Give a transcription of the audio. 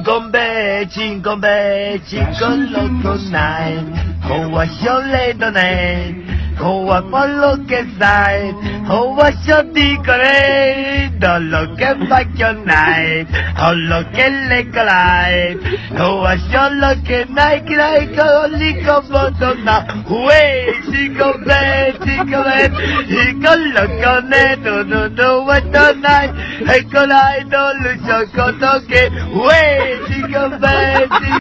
公杯，请公杯，请个老公奶，和我小雷的奶，和我把老给塞，和我小弟个嘞，到老给发个奶，和老给那个来，和我小老给奶个来个你个不懂那，喂，请公杯，请公杯，一个老公奶，都我的奶，一个来都路上个都给，喂，请公杯。